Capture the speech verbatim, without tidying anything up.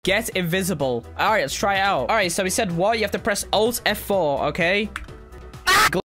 Get invisible. All right, let's try it out. All right, so we said what? You have to press Alt F four, okay?